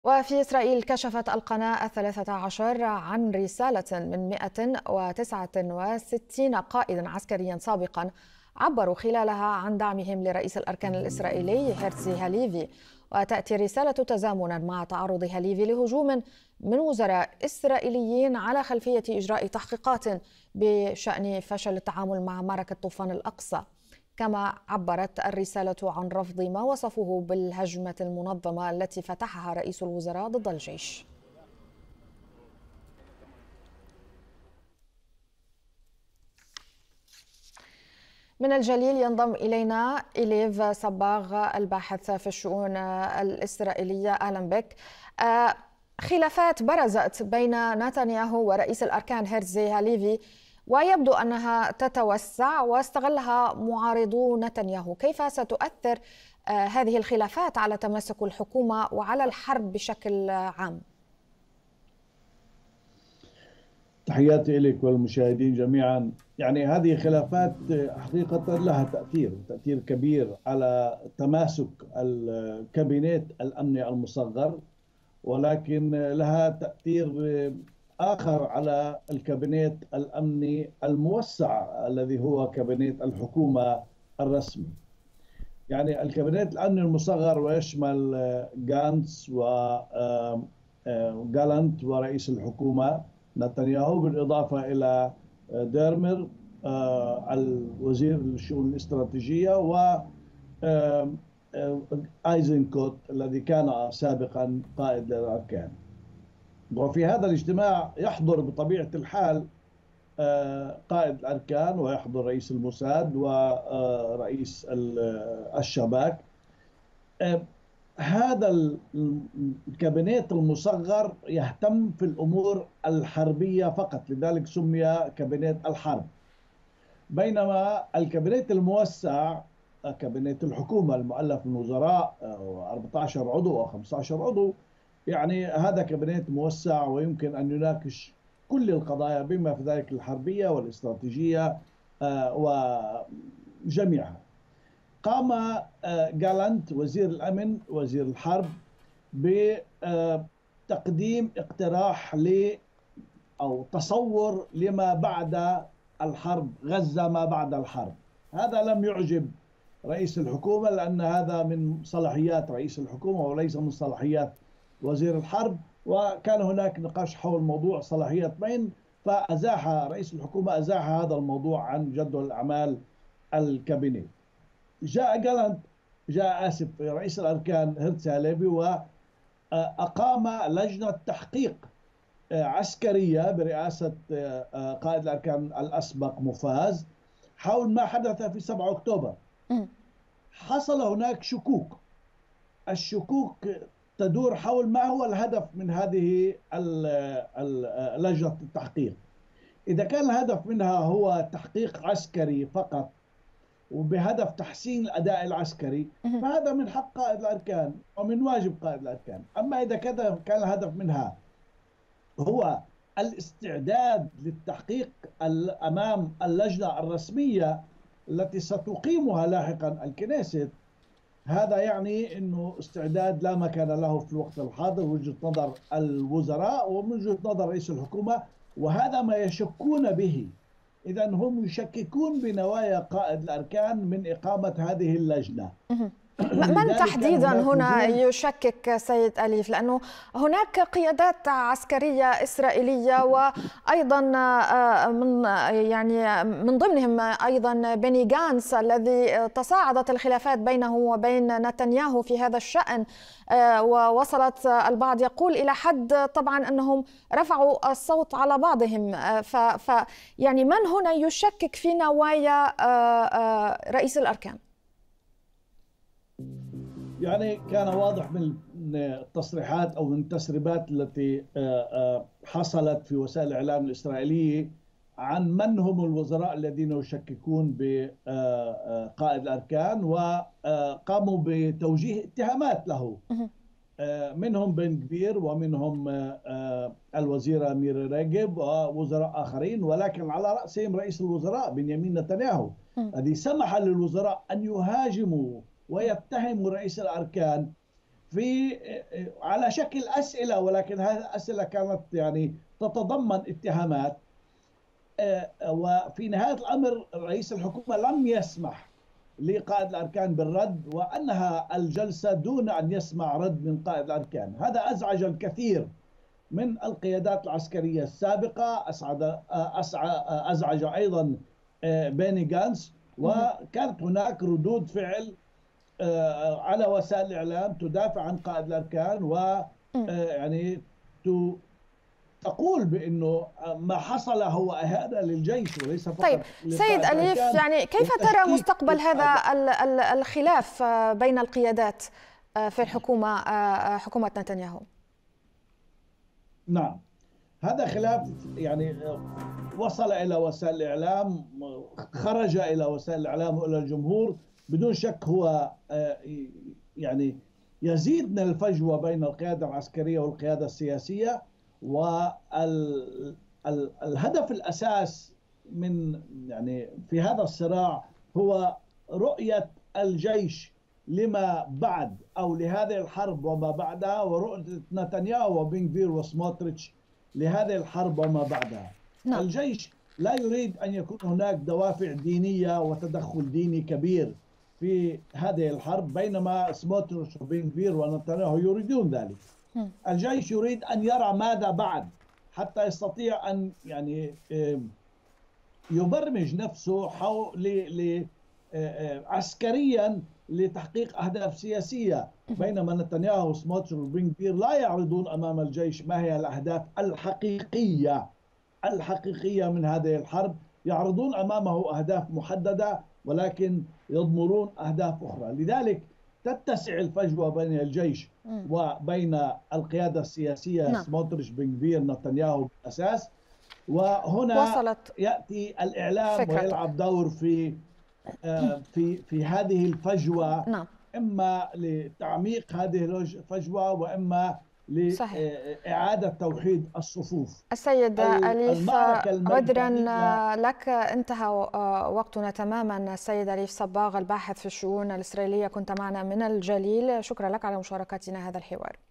وفي إسرائيل كشفت القناة 13 عن رسالة من 169 قائد عسكري سابقا عبروا خلالها عن دعمهم لرئيس الأركان الإسرائيلي هيرتزي هاليفي. وتأتي الرسالة تزامنا مع تعرض هاليفي لهجوم من وزراء إسرائيليين على خلفية إجراء تحقيقات بشأن فشل التعامل مع معركة طوفان الأقصى. كما عبرت الرسالة عن رفض ما وصفوه بالهجمة المنظمة التي فتحها رئيس الوزراء ضد الجيش. من الجليل ينضم إلينا إليف صباغ الباحث في الشؤون الإسرائيلية. أهلا بك. خلافات برزت بين نتنياهو ورئيس الأركان هيرتزي هاليفي ويبدو أنها تتوسع واستغلها معارضو نتنياهو. كيف ستؤثر هذه الخلافات على تماسك الحكومة وعلى الحرب بشكل عام؟ تحياتي لك والمشاهدين جميعا. هذه خلافات حقيقة لها تأثير كبير على تماسك الكابينت الأمني المصغر، ولكن لها تأثير آخر على الكابينت الأمني الموسع الذي هو كابينت الحكومة الرسمي. الكابينت الأمني المصغر ويشمل غانتس وجالانت ورئيس الحكومة نتنياهو، بالإضافة إلى ديرمر الوزير للشؤون الاستراتيجية و ايزنكوت الذي كان سابقا قائد الأركان. وفي هذا الاجتماع يحضر بطبيعة الحال قائد الأركان، ويحضر رئيس الموساد ورئيس الشباك. هذا الكابينت المصغر يهتم في الأمور الحربية فقط، لذلك سمي كابينت الحرب. بينما الكابينت الموسع كابينت الحكومة المؤلف من وزراء 14 عضو أو 15 عضو، هذا كابينت موسع ويمكن أن يناقش كل القضايا بما في ذلك الحربية والاستراتيجية وجميعها. قام جالانت وزير الأمن وزير الحرب بتقديم اقتراح أو تصور لما بعد الحرب، غزة ما بعد الحرب. هذا لم يعجب رئيس الحكومة، لأن هذا من صلاحيات رئيس الحكومة وليس من صلاحيات وزير الحرب، وكان هناك نقاش حول موضوع صلاحيات مين، فأزاح رئيس الحكومة هذا الموضوع عن جدول أعمال الكابينت. جاء رئيس الأركان هيرتزي هاليفي وأقام لجنة تحقيق عسكرية برئاسة قائد الأركان الأسبق مفاز حول ما حدث في 7 أكتوبر. حصل هناك شكوك. الشكوك تدور حول ما هو الهدف من هذه لجنة التحقيق. إذا كان الهدف منها هو تحقيق عسكري فقط وبهدف تحسين الأداء العسكري، فهذا من حق قائد الأركان ومن واجب قائد الأركان. أما إذا كان الهدف منها هو الاستعداد للتحقيق أمام اللجنة الرسمية التي ستقيمها لاحقا الكنيست، هذا أنه استعداد لا مكان له في الوقت الحاضر وجهة نظر الوزراء ومن وجهة نظر رئيس الحكومة، وهذا ما يشكون به. إذا هم يشككون بنوايا قائد الأركان من إقامة هذه اللجنة. من تحديدا هنا يشكك سيد أليف؟ لأنه هناك قيادات عسكرية إسرائيلية وأيضا من ضمنهم أيضا بني غانتس الذي تصاعدت الخلافات بينه وبين نتنياهو في هذا الشأن، ووصلت البعض يقول إلى حد طبعا أنهم رفعوا الصوت على بعضهم. من هنا يشكك في نوايا رئيس الأركان؟ كان واضح من التصريحات أو من التسريبات التي حصلت في وسائل الإعلام الإسرائيلية عن من هم الوزراء الذين يشككون بقائد الأركان، وقاموا بتوجيه اتهامات له. منهم بن جفير ومنهم الوزيرة ميري ريجب ووزراء آخرين، ولكن على رأسهم رئيس الوزراء بنيامين نتنياهو الذي سمح للوزراء أن يهاجموا ويتهموا رئيس الأركان في على شكل أسئلة، ولكن هذه الأسئلة كانت يعني تتضمن اتهامات. وفي نهاية الأمر رئيس الحكومة لم يسمح لقائد الأركان بالرد، وأنهى الجلسة دون أن يسمع رد من قائد الأركان. هذا أزعج الكثير من القيادات العسكرية السابقة، أزعج أيضا بيني جانس، وكانت هناك ردود فعل على وسائل الإعلام تدافع عن قائد الأركان، و يعني تقول بأنه ما حصل هو إهانة للجيش وليس فقط. طيب سيد أليف، يعني كيف ترى مستقبل هذا الخلاف بين القيادات في حكومة نتنياهو؟ نعم، هذا خلاف يعني وصل إلى وسائل الإعلام، خرج إلى وسائل الإعلام وإلى الجمهور. بدون شك هو يعني يزيد من الفجوة بين القيادة العسكرية والقيادة السياسية. والهدف الأساس من يعني في هذا الصراع هو رؤية الجيش لما بعد أو لهذه الحرب وما بعدها، ورؤية نتنياهو وبن غفير وسموتريتش لهذه الحرب وما بعدها. نعم. الجيش لا يريد أن يكون هناك دوافع دينية وتدخل ديني كبير في هذه الحرب، بينما سموتريتش وبن غفير ونتنياهو يريدون ذلك. الجيش يريد أن يرى ماذا بعد حتى يستطيع أن يعني يبرمج نفسه عسكريا لتحقيق أهداف سياسية، بينما نتنياهو وسموتريتش وبن غفير لا يعرضون أمام الجيش ما هي الأهداف الحقيقية من هذه الحرب. يعرضون أمامه أهداف محددة ولكن يضمرون أهداف أخرى. لذلك تتسع الفجوة بين الجيش وبين القيادة السياسية، سموتريتش بن غفير نتنياهو بالأساس. وهنا يأتي الإعلام ويلعب دور في هذه الفجوة. نعم. إما لتعميق هذه الفجوة وإما لإعادة توحيد الصفوف. السيد أليف، عذرا لك انتهى وقتنا تماما. السيد أليف صباغ، الباحث في الشؤون الإسرائيلية، كنت معنا من الجليل. شكرا لك على مشاركتنا هذا الحوار.